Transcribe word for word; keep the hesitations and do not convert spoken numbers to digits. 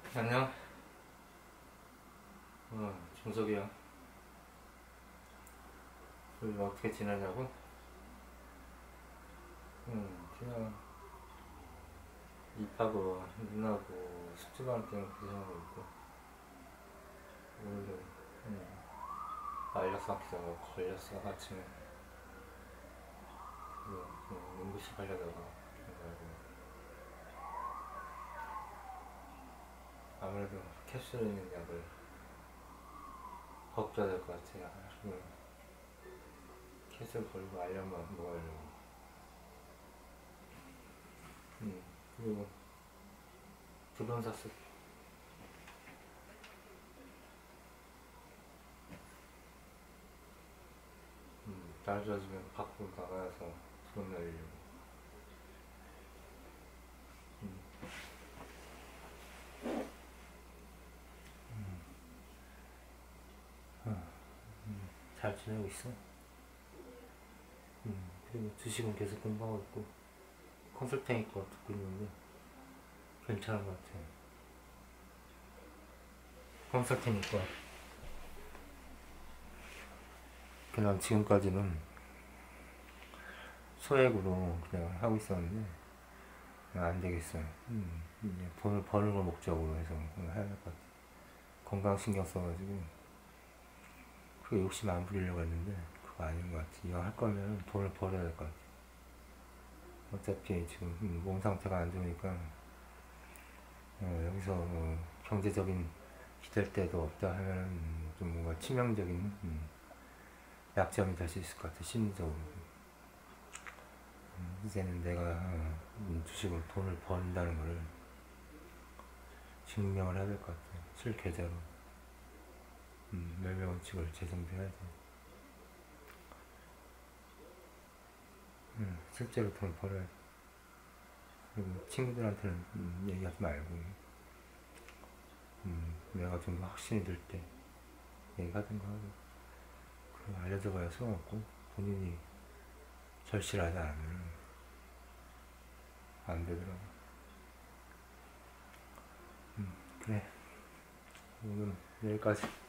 안녕. 어, 종석이야. 요즘 어떻게 지내냐고? 응, 그냥 입하고 눈하고 숙제반 때문에 고생하고 있고. 오늘도 응, 알약 삼키다가 걸렸어, 아침에. 그래서 그냥 응급실 가려다가 그래가지고 아무래도 캡슐 있는 약을 먹줘야 될 것 같아. 하루 캡슐 걸고 알약만 먹으려고. 응, 그리고 부돈 샀어. 음, 날 좋아지면 밖으로 나가서 돈 내려고. 음, 잘 지내고 있어. 음, 그리고 주식은 계속 공부하고 있고 컨설팅 거 듣고 있는데 괜찮은 것 같아. 컨설팅 이과 그냥 지금까지는 소액으로 그냥 하고 있었는데 안 되겠어. 음, 이제 돈을 버는 걸 목적으로 해서 해야 될 것 같아. 건강 신경 써가지고 그게 욕심 안 부리려고 했는데 그거 아닌 것 같아. 이왕 할 거면 돈을 벌어야 될 것 같아. 어차피 지금 음, 몸 상태가 안 좋으니까 어, 여기서 어, 경제적인 기댈 데도 없다 하면 음, 좀 뭔가 치명적인 음, 약점이 될 수 있을 것 같아. 심리적으로. 음, 이제는 내가 어, 음, 주식으로 돈을 번다는 거를 증명을 해야 될 것 같아. 실계좌로 음, 매매 원칙을 재정비해야 돼. 음, 실제로 돈을 벌어야 돼. 그리고 친구들한테는 음, 얘기하지 말고 음, 내가 좀 더 확신이 들 때 얘기하든가 하고. 그 알려져 봐야 소용없고 본인이 절실하지 않으면 안 되더라고. 음, 그래. 오늘 여기까지.